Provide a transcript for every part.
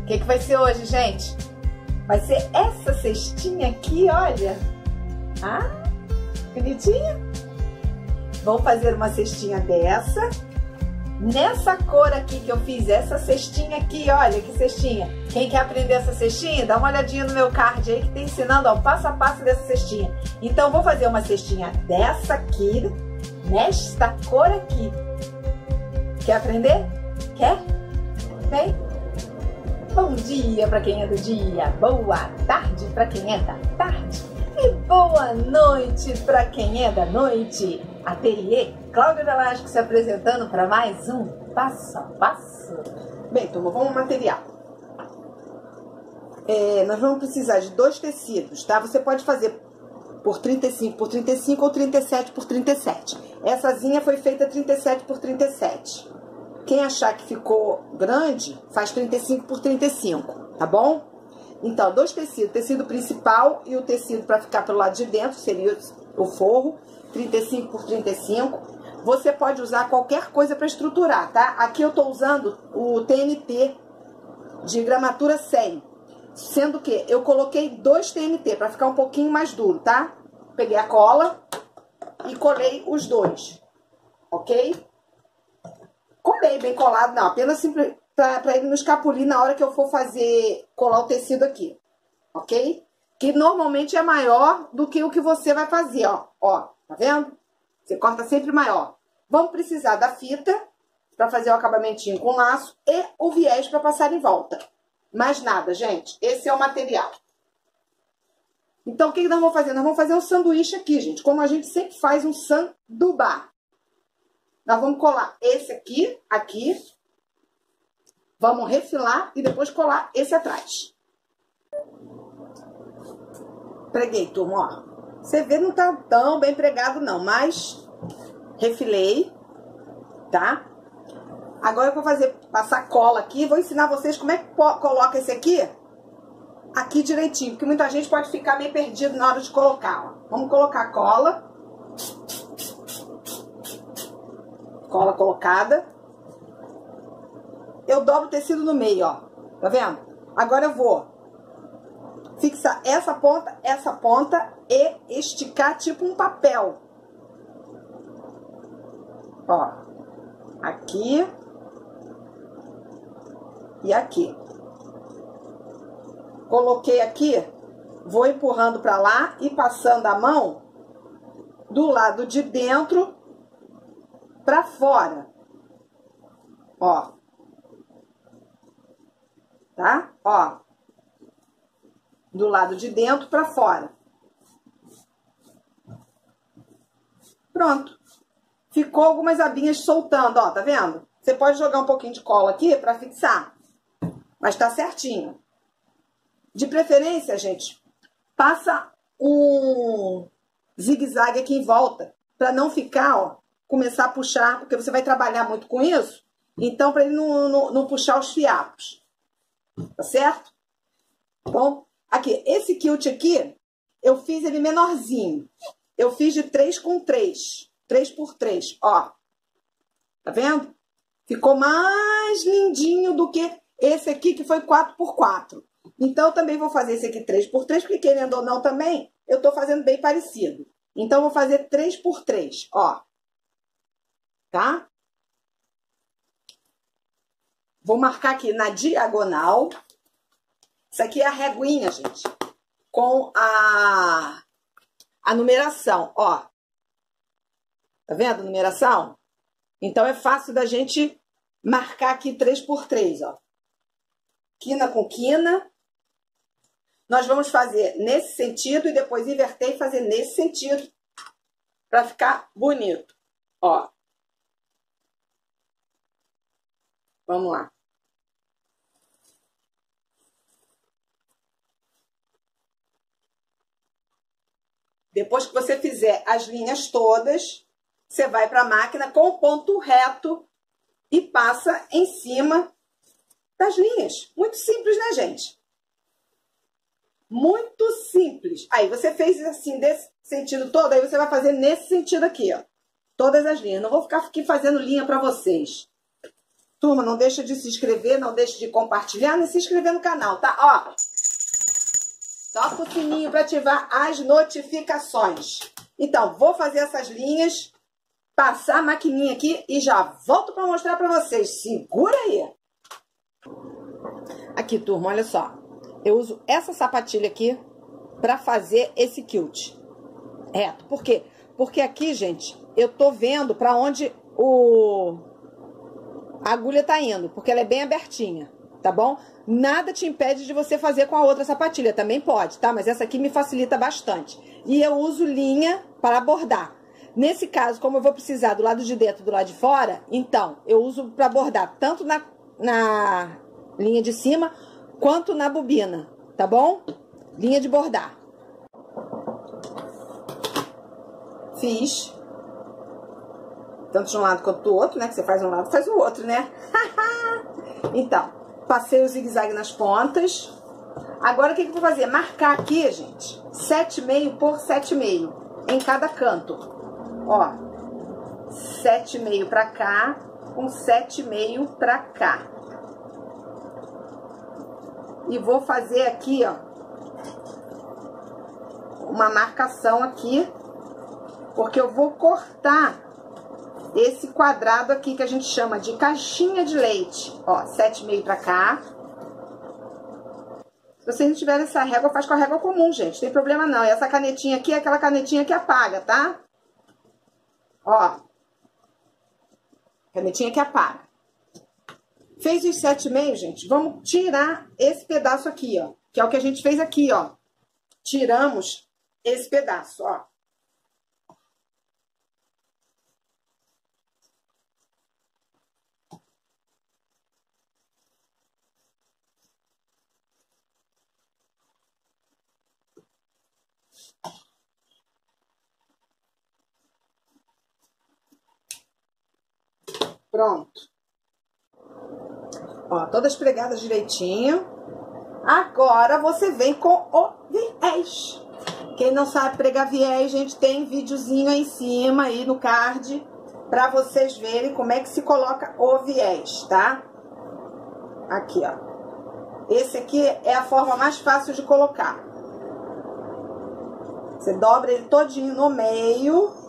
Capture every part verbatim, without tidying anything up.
O que que vai ser hoje, gente? Vai ser essa cestinha aqui, olha. Ah, bonitinha. Vamos fazer uma cestinha dessa. Nessa cor aqui que eu fiz, essa cestinha aqui, olha que cestinha. Quem quer aprender essa cestinha, dá uma olhadinha no meu card aí que tem ensinando, ó, passo a passo dessa cestinha. Então, vou fazer uma cestinha dessa aqui, nesta cor aqui. Quer aprender? Quer? Vem? Bom dia para quem é do dia, boa tarde para quem é da tarde e boa noite para quem é da noite. Ateliê Cláudia Velasco se apresentando para mais um passo a passo. Bem, turma, vamos ao material. É, nós vamos precisar de dois tecidos, tá? Você pode fazer por trinta e cinco por trinta e cinco ou trinta e sete por trinta e sete. Essa zinha foi feita trinta e sete por trinta e sete. Quem achar que ficou grande, faz trinta e cinco por trinta e cinco, tá bom? Então, dois tecidos, tecido principal e o tecido para ficar pelo lado de dentro, seria o forro, trinta e cinco por trinta e cinco. Você pode usar qualquer coisa para estruturar, tá? Aqui eu tô usando o T N T de gramatura cem, sendo que eu coloquei dois T N T para ficar um pouquinho mais duro, tá? Peguei a cola e colei os dois, ok? Colei bem colado, não, apenas para ele não escapulir na hora que eu for fazer, colar o tecido aqui, ok? Que normalmente é maior do que o que você vai fazer, ó, ó, tá vendo? Você corta sempre maior. Vamos precisar da fita para fazer o acabamentinho com laço e o viés para passar em volta. Mais nada, gente, esse é o material. Então, o que nós vamos fazer? Nós vamos fazer um sanduíche aqui, gente, como a gente sempre faz um sanduba. Nós vamos colar esse aqui, aqui. Vamos refilar e depois colar esse atrás. Preguei, turma, ó. Você vê, não tá tão bem pregado, não, mas refilei, tá? Agora eu vou fazer, passar cola aqui. Vou ensinar vocês como é que coloca esse aqui, aqui direitinho, porque muita gente pode ficar meio perdido na hora de colocar, ó. Vamos colocar cola. Cola colocada. Eu dobro o tecido no meio, ó. Tá vendo? Agora eu vou fixar essa ponta, essa ponta e esticar tipo um papel. Ó. Aqui. E aqui. Coloquei aqui. Vou empurrando pra lá e passando a mão do lado de dentro pra fora, ó, tá? Ó, do lado de dentro pra fora. Pronto. Ficou algumas abinhas soltando, ó, tá vendo? Você pode jogar um pouquinho de cola aqui pra fixar, mas tá certinho. De preferência, gente, passa um zigue-zague aqui em volta, pra não ficar, ó, começar a puxar, porque você vai trabalhar muito com isso, então para ele não, não, não puxar os fiapos, tá certo? Bom, aqui, esse quilt aqui, eu fiz ele menorzinho, eu fiz de três com três, três por três, ó, tá vendo? Ficou mais lindinho do que esse aqui que foi quatro por quatro, então eu também vou fazer esse aqui três por três, porque querendo ou não também, eu tô fazendo bem parecido, então eu vou fazer três por três, ó. Tá? Vou marcar aqui na diagonal. Isso aqui é a reguinha, gente, com a, a numeração, ó. Tá vendo a numeração? Então, é fácil da gente marcar aqui três por três, ó. Quina com quina. Nós vamos fazer nesse sentido e depois inverter e fazer nesse sentido para ficar bonito, ó. Vamos lá. Depois que você fizer as linhas todas, você vai para a máquina com o ponto reto e passa em cima das linhas. Muito simples, né, gente? Muito simples. Aí, você fez assim, desse sentido todo, aí você vai fazer nesse sentido aqui, ó. Todas as linhas. Não vou ficar aqui fazendo linha para vocês. Turma, não deixa de se inscrever, não deixa de compartilhar, nem se inscrever no canal, tá? Ó, toca o sininho para ativar as notificações. Então, vou fazer essas linhas, passar a maquininha aqui e já volto para mostrar para vocês. Segura aí. Aqui, turma, olha só. Eu uso essa sapatilha aqui para fazer esse quilt reto. Por quê? Porque aqui, gente, eu tô vendo para onde o... a agulha tá indo, porque ela é bem abertinha, tá bom? Nada te impede de você fazer com a outra sapatilha, também pode, tá? Mas essa aqui me facilita bastante. E eu uso linha para bordar. Nesse caso, como eu vou precisar do lado de dentro e do lado de fora, então, eu uso para bordar tanto na, na linha de cima, quanto na bobina, tá bom? Linha de bordar. Fiz. Tanto de um lado quanto do outro, né? Que você faz um lado, faz o outro, né? Então, passei o zigue-zague nas pontas. Agora, o que que eu vou fazer? Marcar aqui, gente, sete e meio por sete e meio em cada canto. Ó, sete e meio pra cá, com sete e meio pra cá. E vou fazer aqui, ó, uma marcação aqui, porque eu vou cortar esse quadrado aqui que a gente chama de caixinha de leite. Ó, sete e meio pra cá. Se vocês não tiverem essa régua, faz com a régua comum, gente. Não tem problema não. E essa canetinha aqui é aquela canetinha que apaga, tá? Ó. Canetinha que apaga. Fez os sete e meio, gente. Vamos tirar esse pedaço aqui, ó. Que é o que a gente fez aqui, ó. Tiramos esse pedaço, ó. Pronto. Ó, todas pregadas direitinho. Agora você vem com o viés. Quem não sabe pregar viés, gente, tem videozinho aí em cima, aí no card, pra vocês verem como é que se coloca o viés, tá? Aqui, ó. Esse aqui é a forma mais fácil de colocar. Você dobra ele todinho no meio.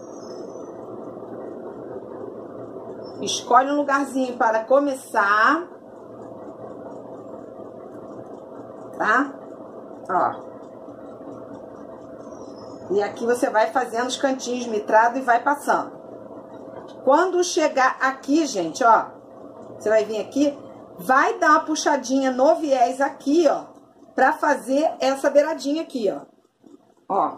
Escolhe um lugarzinho para começar. Tá? Ó. E aqui você vai fazendo os cantinhos mitrados e vai passando. Quando chegar aqui, gente, ó. Você vai vir aqui, vai dar uma puxadinha no viés aqui, ó. Pra fazer essa beiradinha aqui, ó. Ó.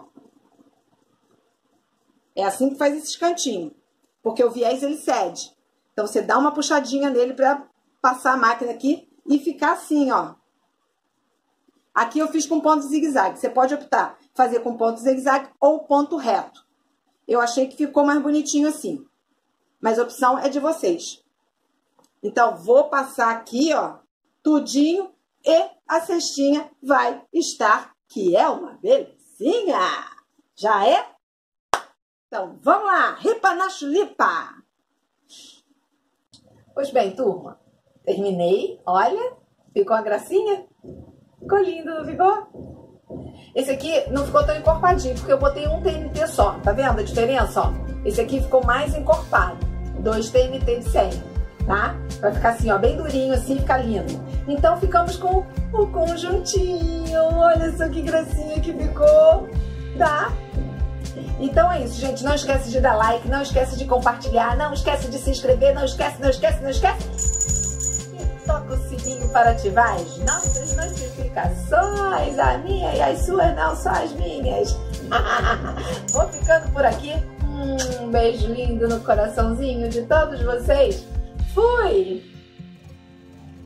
É assim que faz esses cantinhos. Porque o viés, ele cede. Então, você dá uma puxadinha nele pra passar a máquina aqui e ficar assim, ó. Aqui eu fiz com ponto zigue-zague. Você pode optar fazer com ponto zigue-zague ou ponto reto. Eu achei que ficou mais bonitinho assim. Mas a opção é de vocês. Então, vou passar aqui, ó, tudinho. E a cestinha vai estar, que é uma belezinha. Já é? Então, vamos lá. Ripa na chulipa. Pois bem, turma, terminei, olha, ficou uma gracinha? Ficou lindo, não ficou? Esse aqui não ficou tão encorpadinho, porque eu botei um T N T só, tá vendo a diferença, ó? Esse aqui ficou mais encorpado, dois T N T de série, tá? Vai ficar assim, ó, bem durinho assim, ficar lindo. Então, ficamos com o conjuntinho, olha só que gracinha que ficou, tá? Então é isso, gente. Não esquece de dar like, não esquece de compartilhar, não esquece de se inscrever, não esquece, não esquece, não esquece. E toca o sininho para ativar as nossas notificações, a minha e as suas, não só as minhas. Vou ficando por aqui. Um beijo lindo no coraçãozinho de todos vocês. Fui!